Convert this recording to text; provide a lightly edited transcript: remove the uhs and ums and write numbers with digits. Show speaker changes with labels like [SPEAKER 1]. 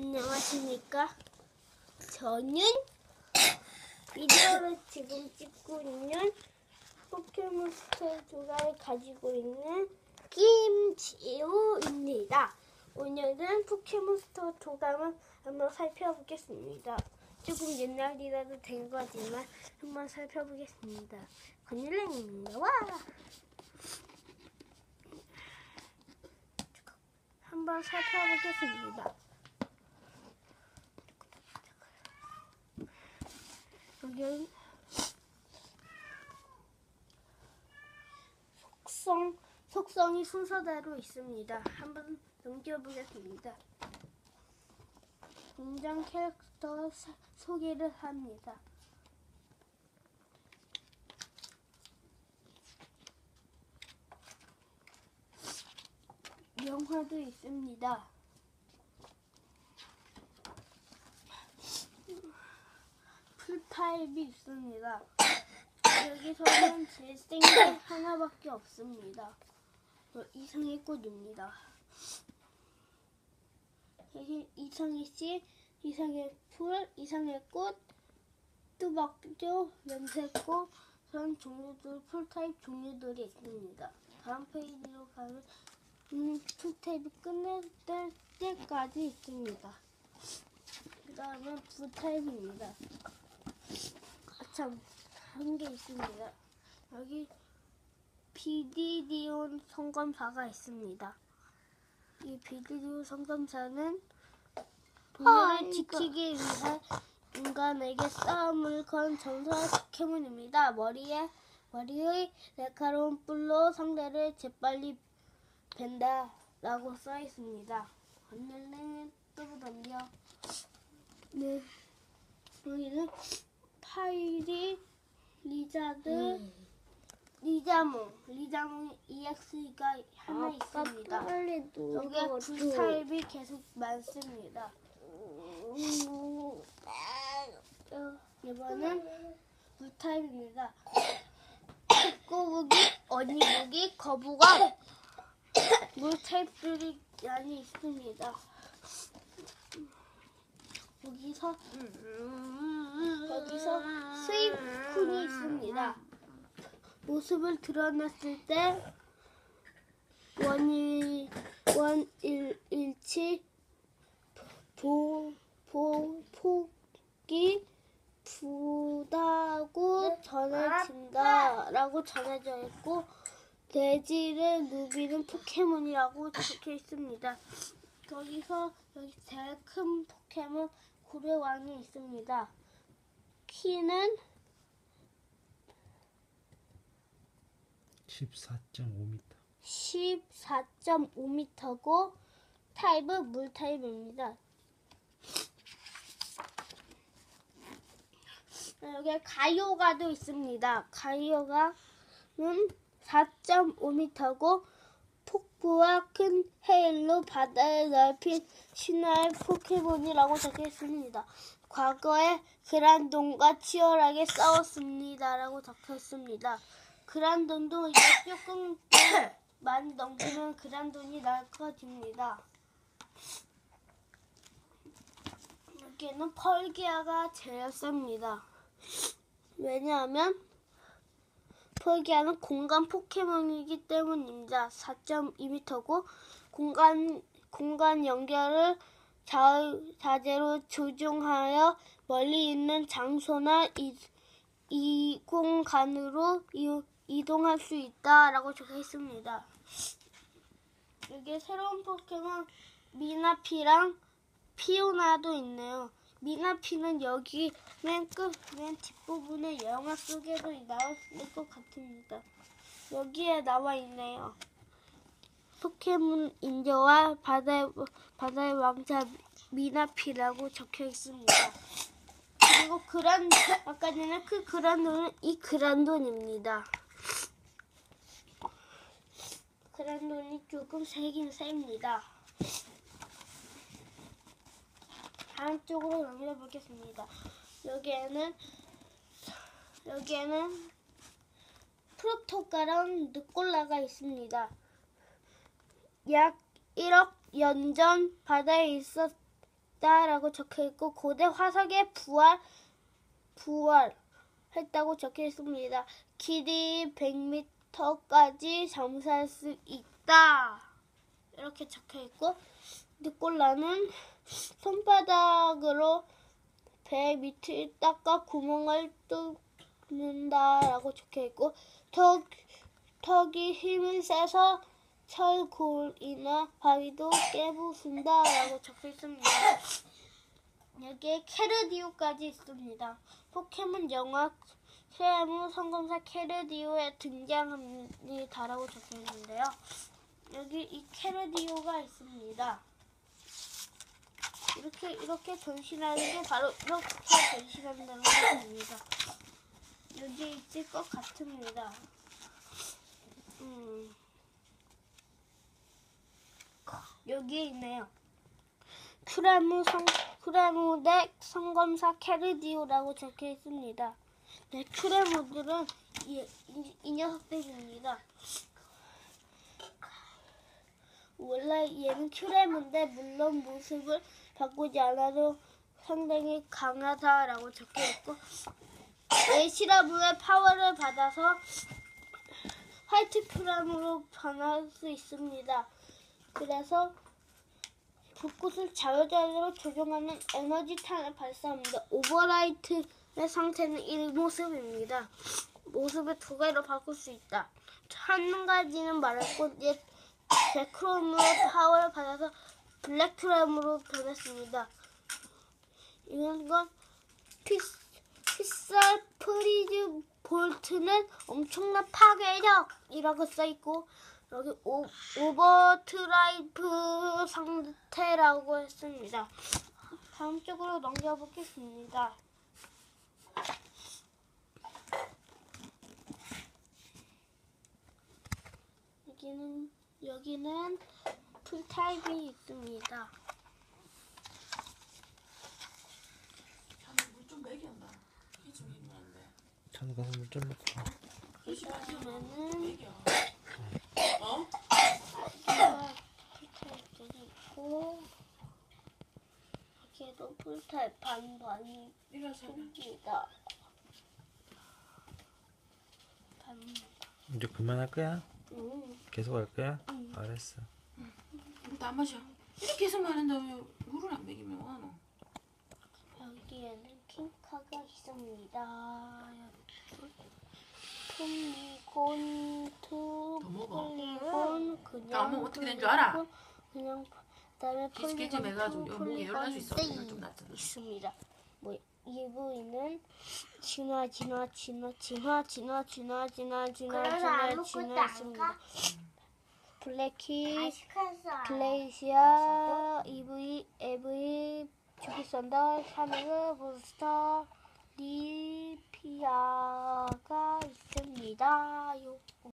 [SPEAKER 1] 안녕하십니까? 저는 비디오를 지금 찍고 있는 포켓몬스터 조각을 가지고 있는 김지우입니다. 오늘은 포켓몬스터 조각을 한번 살펴보겠습니다. 조금 옛날이라도 된 거지만 한번 살펴보겠습니다. 건일랭입니다. 와! 한번 살펴보겠습니다. 여기 속성이 순서대로 있습니다. 한번 넘겨보겠습니다. 등장 캐릭터 소개를 합니다. 영화도 있습니다. 풀타입이 있습니다. 여기서는 재생 게 하나밖에 없습니다. 이상의 꽃입니다. 이상의 씨, 이상의 풀, 이상의 꽃, 뚜벅조, 연색꽃, 그런 종류들, 풀타입 종류들이 있습니다. 다음 페이지로 가면 풀타입이 끝낼 때까지 있습니다. 그 다음은 V타입입니다. 참, 한 게 있습니다. 여기 비디디온 성검사가 있습니다. 이 비디디온 성검사는 동료를 지키기 위해 인간에게 싸움을 건 전설 포켓몬입니다. 머리의 날카로운 뿔로 상대를 재빨리 벤다 라고 써 있습니다. 오늘은 또 덤벼. 네. 여기는 파이리, 리자드, 리자몽 EX가 하나 있습니다. 여기에 V타입이 계속 많습니다. 이번은 V타입입니다. 꼬부기, 어니부기, 거북왕, 물타입들이 많이 있습니다. 여기서 스위프군이 있습니다. 모습을 드러냈을 때 원일치 폭이 부다고 전해진다라고 전해져 있고 대지를 누비는 포켓몬이라고 적혀 있습니다. 여기 제일 큰 포켓몬 고래왕이 있습니다. 키는
[SPEAKER 2] 14.5m.
[SPEAKER 1] 14.5m고 타입은 물타입입니다. 여기 가요가도 있습니다. 가요가는 4.5m고 폭포와 큰 해일로 바다를 넓힌 신화의 포켓몬이라고 적혀 있습니다. 과거에 그란돈과 치열하게 싸웠습니다라고 적혀 있습니다. 그란돈도 이제 조금 많이 넘기면 그란돈이 날커집니다. 여기는 펄기아가 제일 셉니다. 왜냐하면 펄기아는 공간 포켓몬이기 때문입니다. 4.2m고 공간 연결을 자재로 조종하여 멀리 있는 장소나 이공간으로 이동할 수 있다라고 적혀 있습니다. 여기 새로운 포켓몬 미나피랑 피오나도 있네요. 미나피는 여기 맨 뒷부분에 영화 속에도 나왔을 것 같습니다. 여기에 나와 있네요. 포켓몬 인저와 바다의 왕자 미나피라고 적혀 있습니다. 그리고 아까 전에 그 그란돈은 이 그란돈입니다. 그란돈이 조금 세긴 셉니다. 다음 쪽으로 넘겨보겠습니다. 여기에는 프로토가랑 느콜라가 있습니다. 약 1억 년 전 바다에 있었던 있다라고 적혀 있고 고대 화석의 부활했다고 적혀 있습니다. 길이 100m까지 잠수할 수 있다. 이렇게 적혀 있고 느꼴라는 손바닥으로 배 밑을 닦아 구멍을 뚫는다라고 적혀 있고 턱이 힘이 세서 철골이나 바위도 깨부순다라고 적혀 있습니다. 여기에 캐르디오까지 있습니다. 포켓몬 영화 세무 성검사 캐르디오에 등장합니다라고 적혀 있는데요. 여기 이 캐르디오가 있습니다. 이렇게 변신하는 게 바로 이렇게 변신한다는 것입니다. 여기 있을 것 같습니다. 여기 있네요. 큐레무덱 성검사 캐르디오라고 적혀 있습니다. 네, 큐레무들은 이 녀석들입니다. 원래 얘는 큐레무인데 물론 모습을 바꾸지 않아도 상당히 강하다라고 적혀 있고 에시라브의 파워를 받아서 화이트 큐레무로 변할 수 있습니다. 그래서 불꽃을 자유자재로 조종하는 에너지 탄을 발사합니다. 오버라이트의 상태는 이 모습입니다. 모습을 두 가지로 바꿀 수 있다. 한 가지는 말했고 제크롬으로 파워를 받아서 블랙 큐렘으로 변했습니다. 이건 피살 프리즈 볼트는 엄청난 파괴력이라고 써있고 여기 오버드라이브 상태라고 했습니다. 다음 쪽으로 넘겨보겠습니다. 여기는 풀타입이 있습니다.
[SPEAKER 2] 물 좀 먹여봐. 이좀 있는데.
[SPEAKER 3] 찬우 가서 물 좀 넣고.
[SPEAKER 1] 그러면은
[SPEAKER 2] 어?
[SPEAKER 1] 풀타입들이 있고 여기에도 풀타입 반반이 있습니다.
[SPEAKER 3] 이제 그만할 거야? 계속 할 거야? 알았어.
[SPEAKER 2] 물도 안 마셔. 이렇게 계속 마는데 왜 물을 안 먹이면 뭐하노?
[SPEAKER 1] 여기에는 핑크가 있습니다. 폴리곤, 폴리곤, 그냥
[SPEAKER 2] 뭐 어떻게 된 줄 알아?
[SPEAKER 1] 그냥 그다음에
[SPEAKER 2] 깨끗이 해가지고 여기 목에 열어갈 수 있어.
[SPEAKER 1] 폴리곤
[SPEAKER 2] 좀 낫잖아.
[SPEAKER 1] 있습니다. 뭐 이 부위는 진화 있습니다. 블랙키, 글레이시아, EV, AV, 주기선더, 샤메그, 부스터, 리피아가 있습니다.